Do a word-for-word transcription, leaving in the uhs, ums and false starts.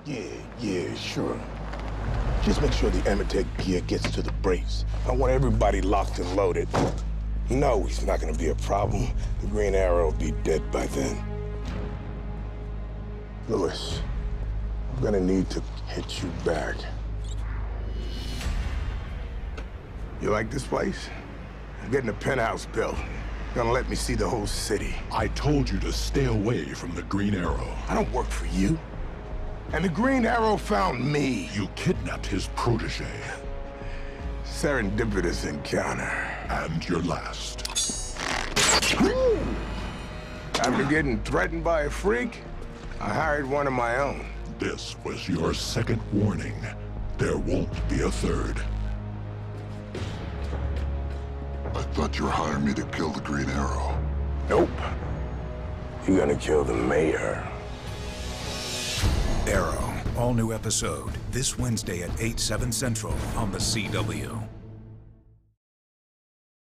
Yeah, yeah, sure. Just make sure the Amatec gear gets to the brakes. I want everybody locked and loaded. You know he's not gonna be a problem. The Green Arrow will be dead by then. Louis, I'm gonna need to hit you back. You like this place? I'm getting a penthouse built. Gonna let me see the whole city. I told you to stay away from the Green Arrow. I don't work for you. And the Green Arrow found me. You kidnapped his protege. Serendipitous encounter. And your last. After getting threatened by a freak, I hired one of my own. This was your second warning. There won't be a third. I thought you were hiring me to kill the Green Arrow. Nope. You're gonna kill the mayor. Arrow, all new episode, this Wednesday at eight, seven Central on the C W.